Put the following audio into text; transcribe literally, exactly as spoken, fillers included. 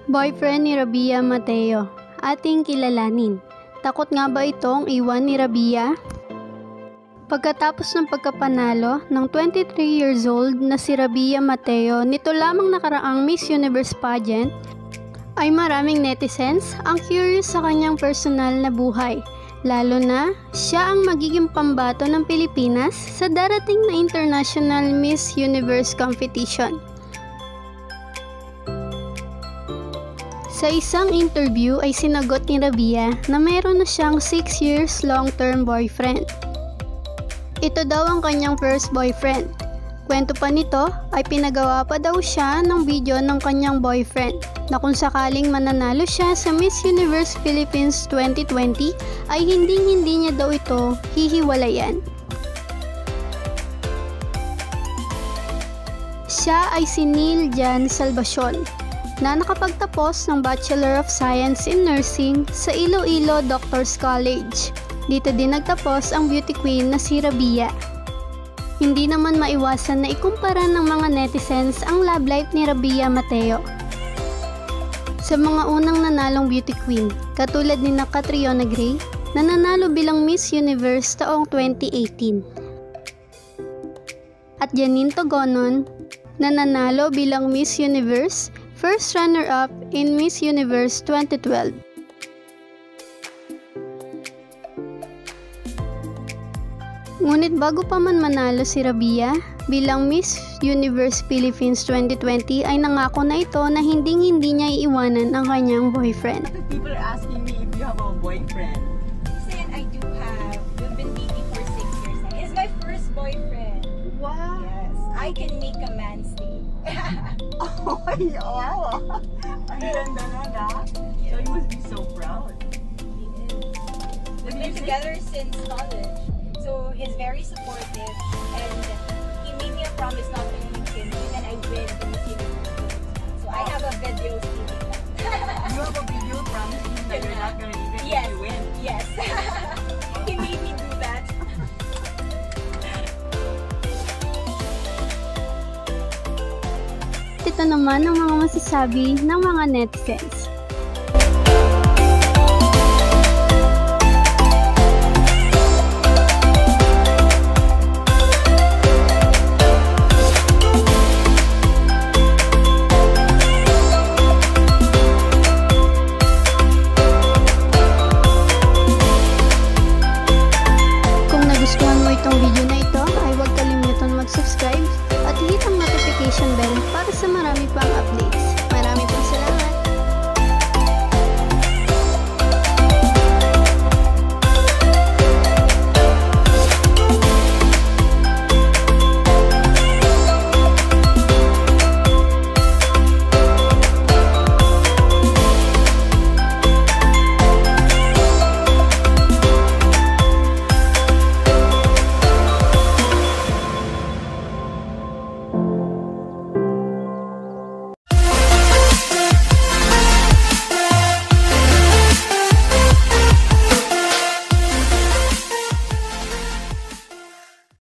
Boyfriend ni Rabiya Mateo, ating kilalanin. Takot nga ba itong iwan ni Rabiya? Pagkatapos ng pagkapanalo ng twenty-three years old na si Rabiya Mateo nito lamang nakaraang Miss Universe pageant, ay maraming netizens ang curious sa kanyang personal na buhay, lalo na siya ang magiging pambato ng Pilipinas sa darating na International Miss Universe competition. Sa isang interview ay sinagot ni Rabiya na mayroon na siyang six years long-term boyfriend. Ito daw ang kanyang first boyfriend. Kwento pa nito ay pinagawa pa daw siya ng video ng kanyang boyfriend na kung sakaling mananalo siya sa Miss Universe Philippines twenty twenty ay hindi-hindi niya daw ito hihiwalayan. Siya ay si Neil Jan Salvacion na nakapagtapos ng Bachelor of Science in Nursing sa Iloilo Doctors College. Dito din nagtapos ang beauty queen na si Rabiya. Hindi naman maiwasan na ikumpara ng mga netizens ang love life ni Rabiya Mateo sa mga unang nanalong beauty queen, katulad ni Catriona Gray na nanalo bilang Miss Universe taong twenty eighteen. At Janine Togonon na nanalo bilang Miss Universe first runner-up in Miss Universe twenty twelve. Ngunit bago pa man manalo si Rabiya bilang Miss Universe Philippines twenty twenty ay nangako na ito na hinding-hindi niya iiwanan ang kanyang boyfriend. People are asking me if you have a boyfriend. Listen, I do have. We've been dating for six years now. He's my first boyfriend. Wow! Yes, I can make a man stay. Oh, wow! Ang ganda na na. So you must be so proud. He is. We've been together since college. So he's very supportive and he made me a promise not to leave him even I win the Miss Universe. So I have a video stating that. You have a video promising that you're not going to leave it Yes. if you win. Yes. He made me do that. Ito naman ang mga masasabi ng mga netizens. Kung nagustuhan mo itong video na ito, ay huwag kalimutan mag-subscribe at hit ang notification bell para sa marami pang update.